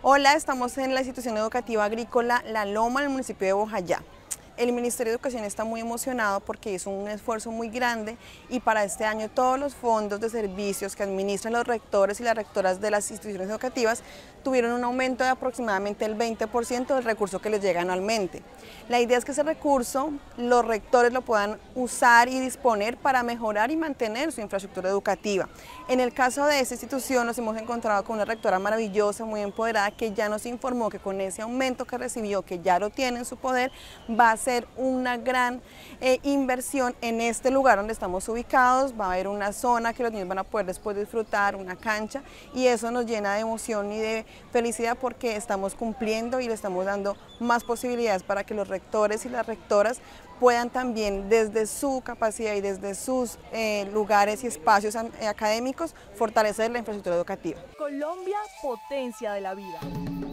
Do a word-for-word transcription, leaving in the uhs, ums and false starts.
Hola, estamos en la institución educativa agrícola La Loma, en el municipio de Bojayá. El Ministerio de Educación está muy emocionado porque hizo un esfuerzo muy grande y para este año todos los fondos de servicios que administran los rectores y las rectoras de las instituciones educativas tuvieron un aumento de aproximadamente el veinte por ciento del recurso que les llega anualmente. La idea es que ese recurso los rectores lo puedan usar y disponer para mejorar y mantener su infraestructura educativa. En el caso de esta institución nos hemos encontrado con una rectora maravillosa, muy empoderada, que ya nos informó que con ese aumento que recibió, que ya lo tiene en su poder, va a ser una gran eh, inversión en este lugar donde estamos ubicados. Va a haber una zona que los niños van a poder después disfrutar, una cancha, y eso nos llena de emoción y de felicidad porque estamos cumpliendo y le estamos dando más posibilidades para que los rectores y las rectoras puedan también desde su capacidad y desde sus eh, lugares y espacios académicos fortalecer la infraestructura educativa. Colombia, potencia de la vida.